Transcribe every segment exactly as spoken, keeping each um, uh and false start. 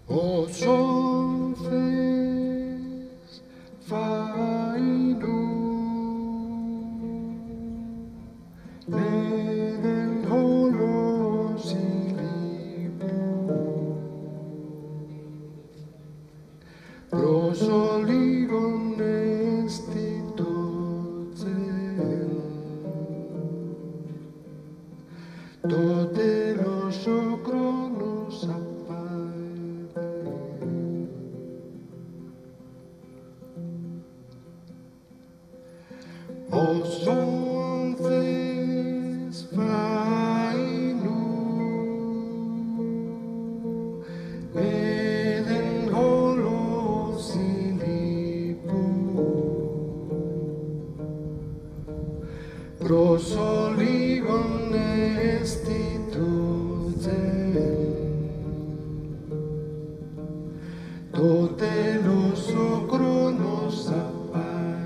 Όσον θες φαϊνού, λέγεν όλος ηλίπου, προς ολίγον έστι το τζεν, το τέλος ο χρόνος απάεται. Όσον θες φαϊνού, έδεν όλος ηλίπου, προς ολίγον έστι το τζεν, το τέλος ο χρόνος απάεται.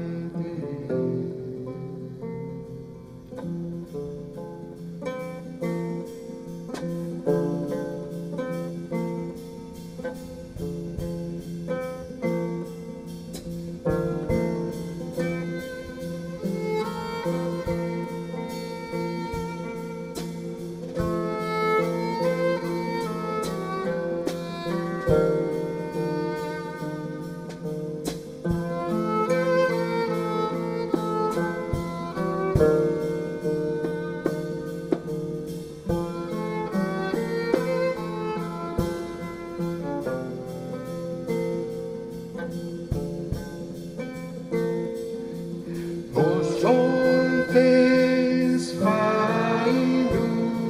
Όσον θες φαϊνού,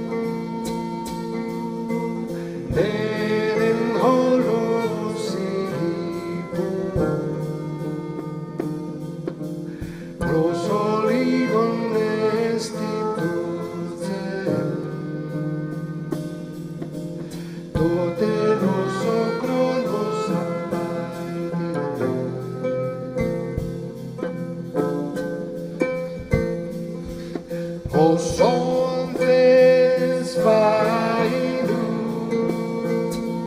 έδεν όλος ηλίπου, προς ολίγον έστι το τζεν, το τέλος ο χρόνος απάεται. Όσον θες φαϊνού,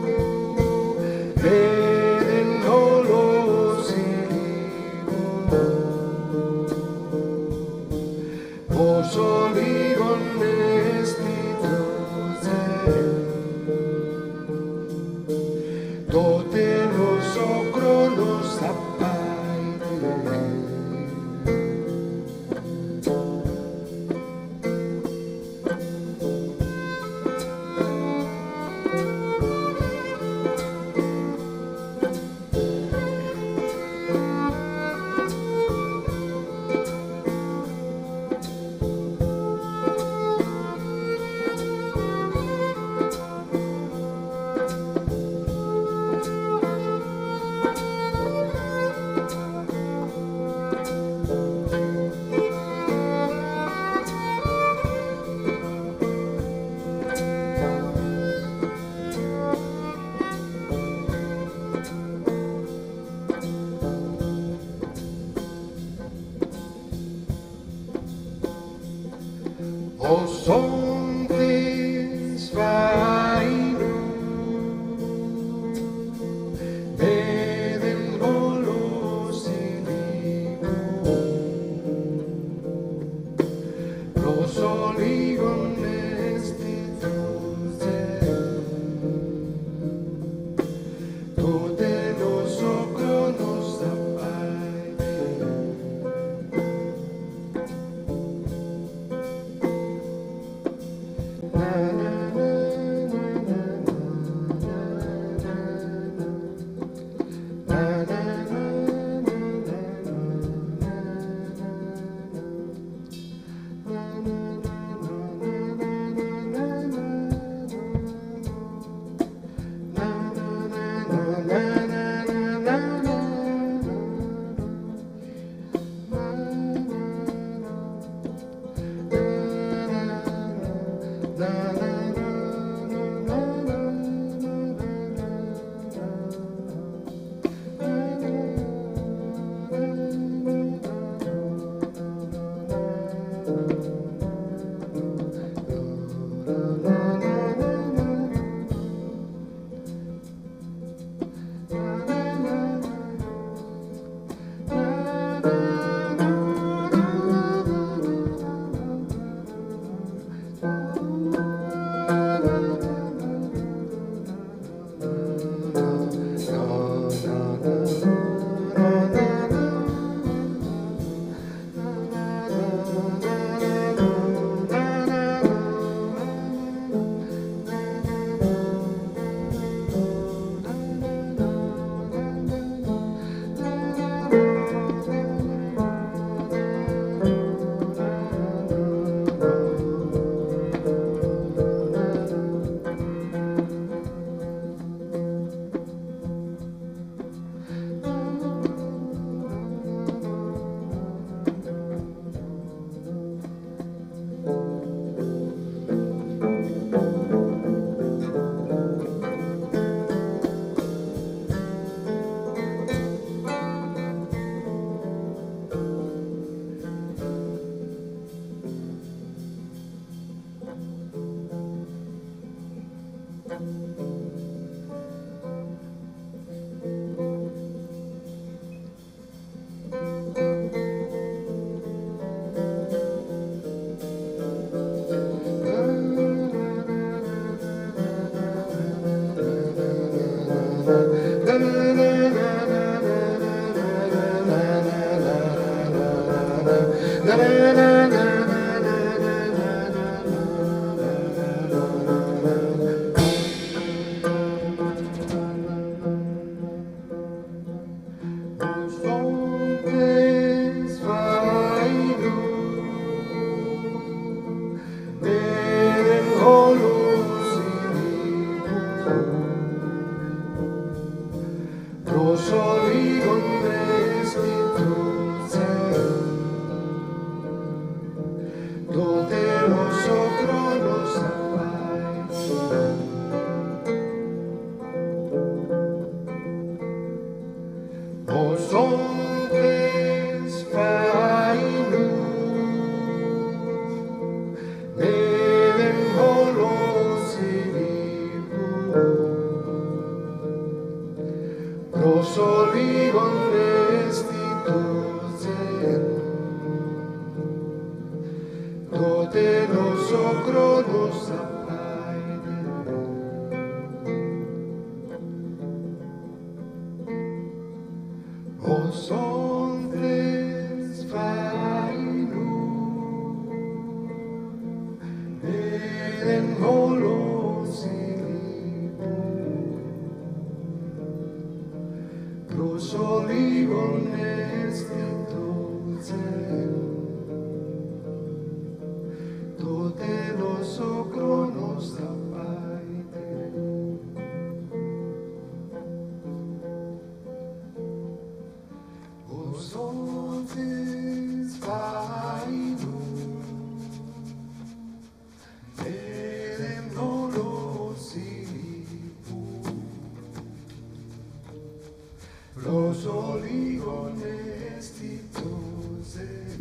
prosoligon estituzem,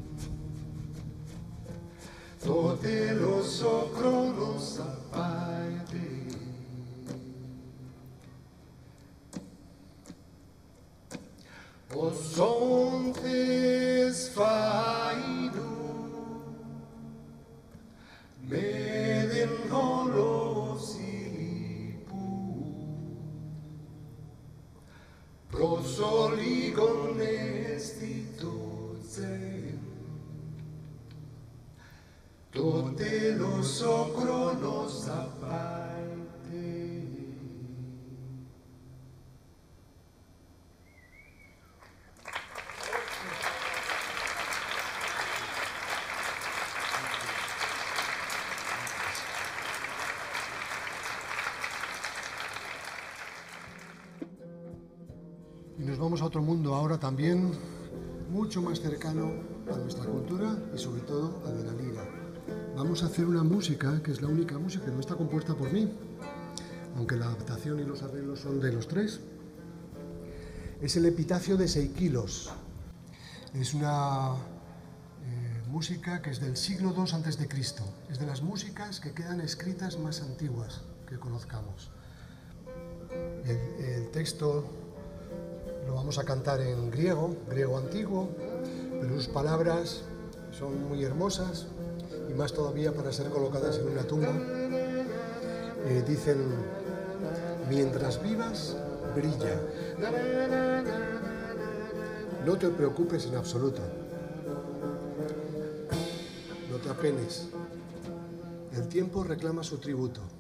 tote los ochronos aparte, os ontes faidu, meden holos prosoligon estituzem, tote los ochronos aparte. Y nos vamos a otro mundo ahora también, mucho más cercano a nuestra cultura y sobre todo a de la liga. Vamos a hacer una música que es la única música que no está compuesta por mí, aunque la adaptación y los arreglos son de los tres. Es el epitafio de Seikilos. Es una eh, música que es del siglo dos antes de Cristo. Es de las músicas que quedan escritas más antiguas que conozcamos. El, el texto lo vamos a cantar en griego, griego antiguo, pero sus palabras son muy hermosas y más todavía para ser colocadas en una tumba. Eh, dicen, mientras vivas, brilla. No te preocupes en absoluto. No te apenes. El tiempo reclama su tributo.